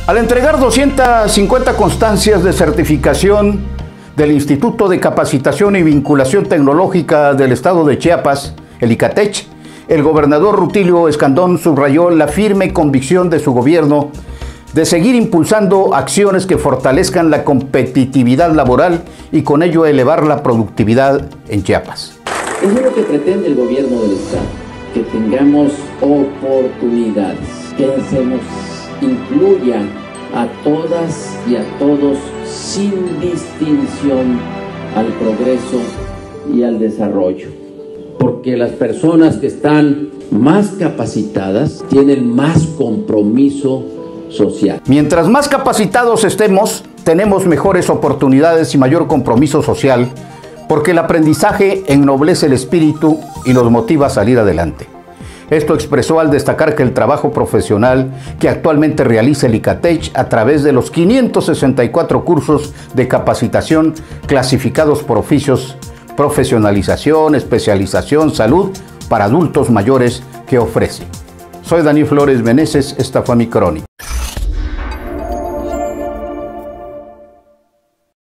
Al entregar 250 constancias de certificación del Instituto de Capacitación y Vinculación Tecnológica del Estado de Chiapas, el ICATECH, el gobernador Rutilio Escandón subrayó la firme convicción de su gobierno de seguir impulsando acciones que fortalezcan la competitividad laboral y con ello elevar la productividad en Chiapas. Eso es lo que pretende el gobierno del Estado, que tengamos oportunidades, que se nos incluya a todas y a todos sin distinción al progreso y al desarrollo. Porque las personas que están más capacitadas tienen más compromiso social. Mientras más capacitados estemos, tenemos mejores oportunidades y mayor compromiso social, porque el aprendizaje ennoblece el espíritu y nos motiva a salir adelante. Esto expresó al destacar que el trabajo profesional que actualmente realiza el ICATECH a través de los 564 cursos de capacitación clasificados por oficios, profesionalización, especialización, salud para adultos mayores que ofrece. Soy Daniel Flores Meneses, esta fue mi crónica.